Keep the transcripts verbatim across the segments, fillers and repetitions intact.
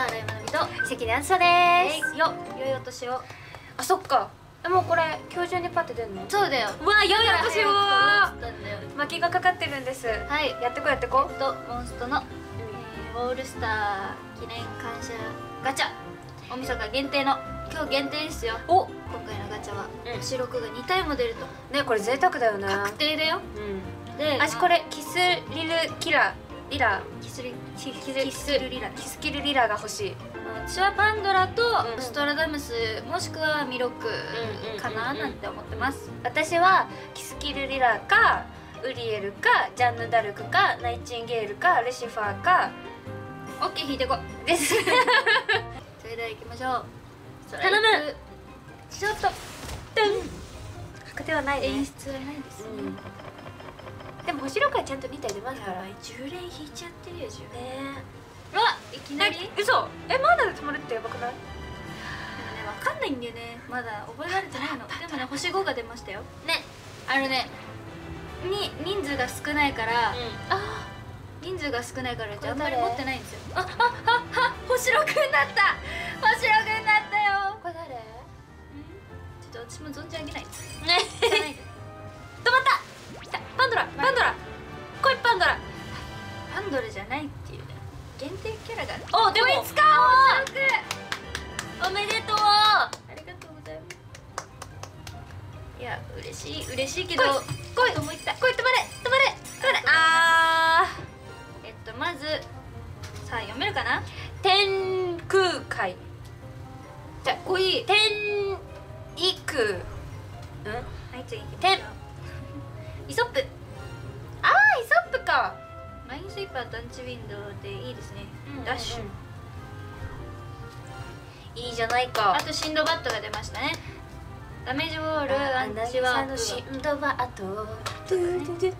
は新井まなみと関根あずさです。 よ良いお年を。 あ、そっか。もうこれ今日中にパッて出るの？ そうだよ。 うわ、良いお年を。巻きがかかってるんです。 はい、 やってこうやってこう。 とモンストの、えー、ウォールスター記念感謝ガチャおみそか限定の今日限定ですよ。お、今回のガチャは星ろくがに体も出ると。 ね、これ贅沢だよね。 確定だよ。 うん。 で、 私これキスリルキラリラキスリキスキスルリラキスキルリラが欲しい。 私はパンドラとうんストラダムスもしくはミロクかななんて思ってます。 私はキスキルリラかウリエルかジャンヌ・ダルクかナイチンゲールかルシファーか。 オッケー、引いてこですそれでは行きましょう。 頼む。ちょっと確定はないね。 演出はないですね。 でも星ろくはちゃんとに体出ますから。 じゅう連引いちゃってるよ。じゅうね。 うわ、いきなり嘘。え、まだで止まるってやばくない？ でもね、わかんないんだよね。まだ覚えられてないの。でもね、星ごが出ましたよ。 ね。 あのね、に人数が少ないから、 あ、 人数が少ないからあんまりこれ誰持ってないんですよ。あ、あ、あ、あ、星ろくになった。星ろくになったよ。 これ誰？ ちょっと私も存じ上げない。 ね。 じゃないで。 止まった。パンドラ、パンドラ。来いパンドラ。 パンドラじゃないっていうね。限定キャラが。 お、でもいつかおめでとう。 ありがとうございます。いや、嬉しい嬉しいけど、 来い来いともいった。 来い、止まれ止まれ止まれ。あえっとまずさあ読めるかな。 天空海。 じゃ、こいい。 天育。うん。 はい、次行きま天しょう。イソップ。 ああ、イソップか。 マインスイーパーとアンチウィンドウでいいですね。 うんダッシュ。 いいじゃないか。 あとシンドバッドが出ましたね。ダメージウォール、アンチワープ。 シンドバッド。 そうだね。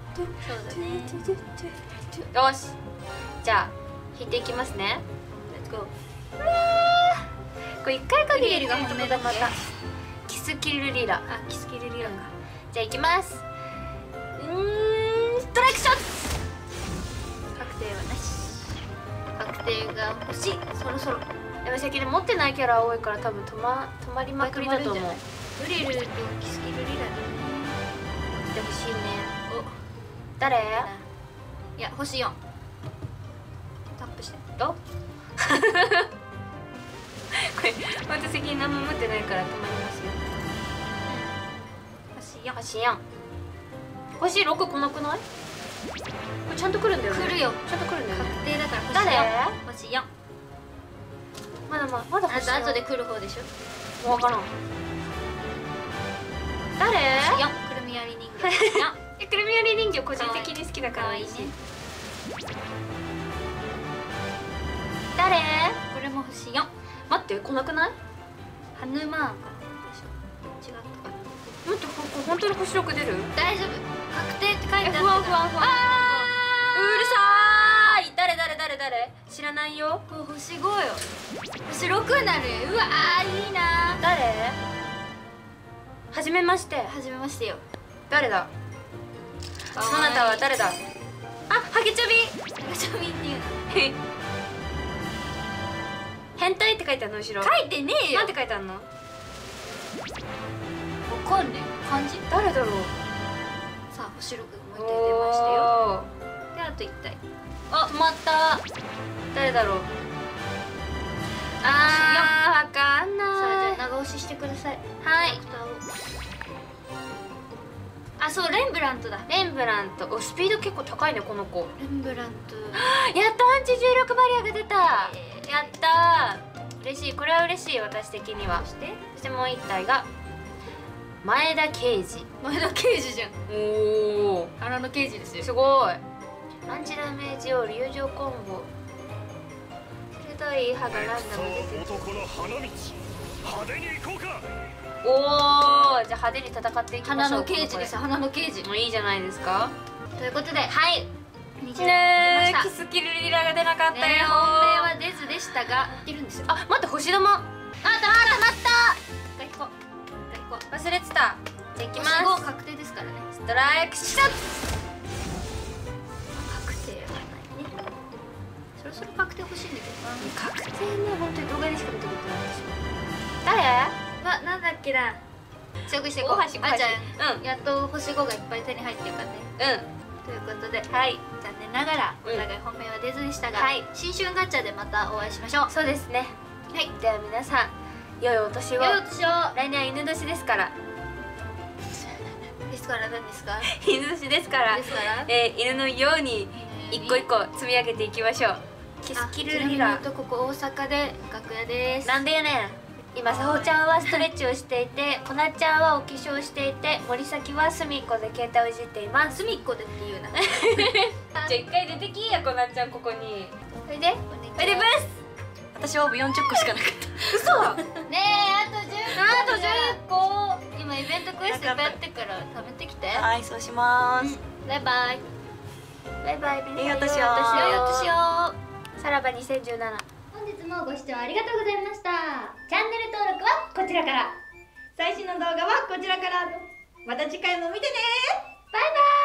よし。じゃあ引いていきますね。 レッツゴー。 これ一回限りが本命だっけ？ またキスキルリラ。 あ、キスキルリラか。 じゃあいきます。うーん、ストライクショット。 確定はなし。確定が欲しい。そろそろ。 でも先に持ってないキャラ多いから多分止ま止まりまくりだと思う。 ウリルとキスキルリラだね。 でほしいね。 お、 誰？ いや、星よん。タップして。 ど？これまた責任何も持ってないから止まりますよ。 星よん。 星よん。星ろく来なくない？これちゃんと来るんだよね。 来るよ。 ちゃんと来るんだよね。 確定だから星誰？ よん。星よん。 まだまだまだあ星よん。 と後で来る方でしょ。 わからん。誰？ 星よん。くるみ割り人形。星よん。 え、くるみ割り人形個人的に好きだからかわいいね。 誰？ これも星よん。 待って、来なくない？ ハヌマーンかでしょ。違ったか。 待って、ここ本当に星ろく出る？ 大丈夫。確定って書いてあった。 不安不安不安。 あうるさーい。誰誰誰誰？知らないよ。 ー、こう星ごよ。星ろくになる。うわー、いいな。 誰？はじめまして。 はじめましてよ。 誰だ？そなたは誰だ？あ、ハゲチョビ。 ハゲチョビっていうの。 変態って書いてあるの後ろ。 書いてねえよ。 なんて書いてあるの？ わかんねえ。漢字。 誰だろう。 さあ、星ろくがもう一体出ましたよ。で、あといち体。あ、止まった。 誰だろう。あー、わかんさあ、 ない。 じゃあ長押ししてください。 はい。 キャラクターを。あ、そう、レンブラントだ。 レンブラント。お、スピード結構高いね、この子。 レンブラント。 やっとアンチ重力バリアが出た。 えーやったー。嬉しい。これは嬉しい、私的には。 そしてそしてもう一体が前田慶次。 前田刑事じゃん。 おお、 原の刑事ですよ。 すごい。アンチダメージを友情コンボ。鋭い歯がランダムで出てくる。 男の花道派手に行こうか。 おお、じゃあ派手に戦っていきましょう。 花の刑事です。花の刑事。 もういいじゃないですか。 ということで、 はいにじゅうねえ、 出ました。 キスキルリラが出なかったよ。 ね、本命は出ずでしたが、出るんですよ。 あ、待って、星玉。あ、たまったまった一回引こう。一回引こう。 忘れてた。じゃあいきます。 星ご確定ですからね。 ストライクショット。 確定はないね。そろそろ確定欲しいんだけどな。 確定ね、 けな。 遅刻してこう。 大橋あーちゃん、 うんやっと星ごがいっぱい手に入ってるからね。 うということで、 んはい残念ながらおうん互い本命は出ずでしたが、 はい新春ガチャでまたお会いしましょう。 そうですね。 はい、 では皆さん良いお年を。 良いお年を。 来年は犬年ですから。 ですから何ですか？ 犬年ですからですからえー犬のように一個一個積み上げていきましょう。キスキルリラ。 あちなみに言うとここ大阪で楽屋です。 なんでやねん。今さほちゃんはストレッチをしていて、こなちゃんはお化粧をしていて、森崎は隅っこで携帯をいじっています。 隅っこでって言うな。 じゃあ一回出てきや、こなちゃんここに。 おいで。 おいでブス。 私はオーブよんじゅっこしかなかった。 嘘。 ねえ、あとじゅっこ。 あとじゅっこ。 今イベントクエストいっぱいやってから食べてきて。 はい、そうします。 バイバイ。 バイバイ。 いいお年を良いお年を。 さらばにせんじゅうなな。 本日もご視聴ありがとうございました。チャンネル登録はこちらから、 最新の動画はこちらから。また次回も見てね。 バイバイ。